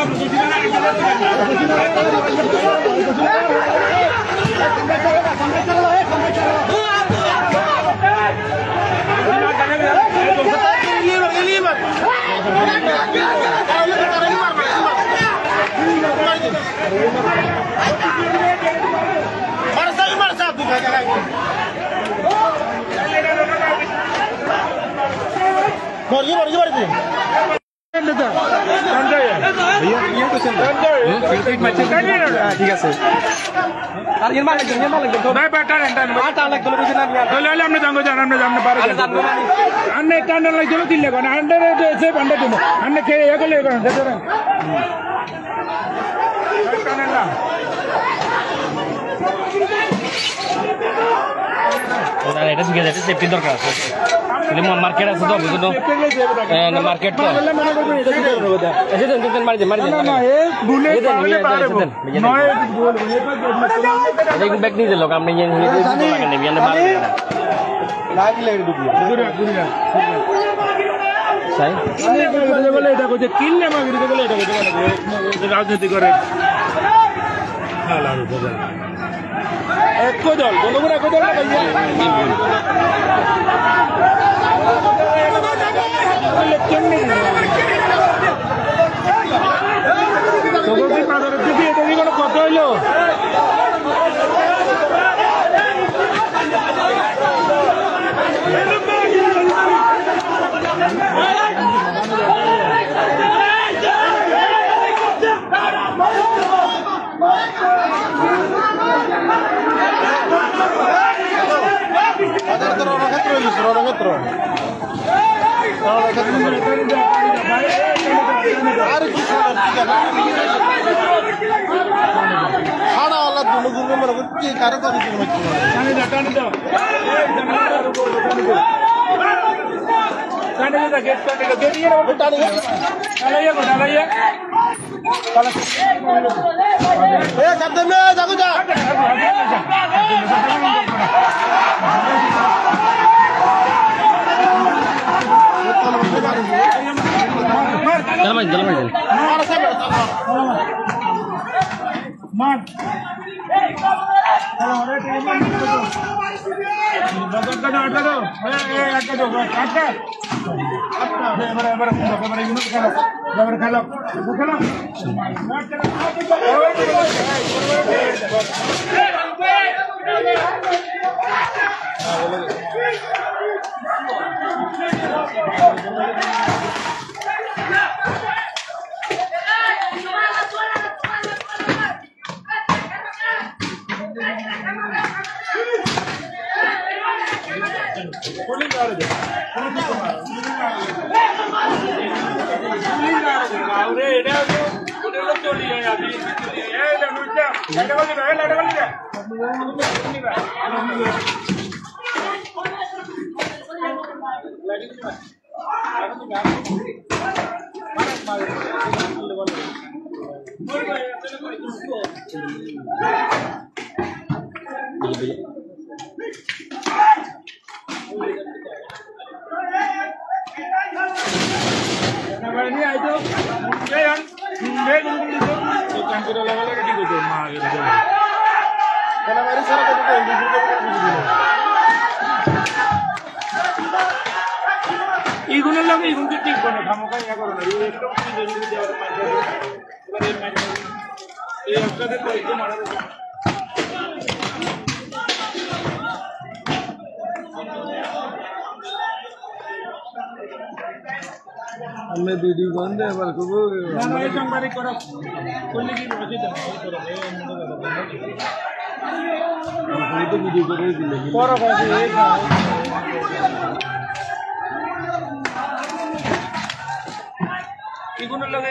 ঠিক আছে আর ইন মালিক ভাই বাটার এন্টার বাটা লাগলো বুঝি না তাহলে আমরা জানবো জানবো পারে জানবো আন্নে টান্ডা লাগলো দিলে কোন আন্ডারে এসে বান্ডা দিমু আন্নে কে এগলে কোন দেখেন টান্ডা ওটা এটা ঠিক আছে সেফটি দরকার আছে তাহলে মার্কেট আছে তো বুঝছো না মার্কেট তো এসে দেন মারি দেন না এ বুলে পারে নয় বল এই ব্যাগ নিয়ে লোক আপনি নিয়ে লাগে নেবি না পারে লাগলে গুড়া সাই আমি বলে এটা কইতে কিনলে আমি বলে এটা কইতে রাজনীতি করে হ্যাঁ লাগো বল এক দল বন্ধুরা এক দল কত হইল এইগুলোর লাগে এইগুলো ঠিক বনে খামোকা ইয়া করো না এই একটা দিন তো একদম মারা हमें वीडियो बंद है पर को ना ये संबारी करो कोल्ली की बजे दम करो ये तो वीडियो करे दिले करो भाई एक इगुन लगे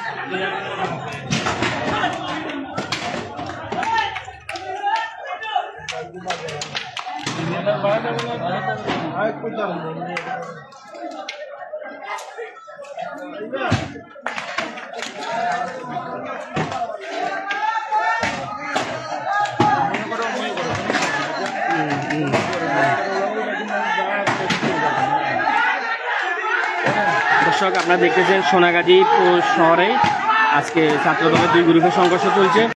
आए कुछ দর্শক আপনারা দেখতেছেন সোনাগাজী শহরে আজকে ছাত্রদলের দুই গ্রুপের সংঘর্ষ চলছে।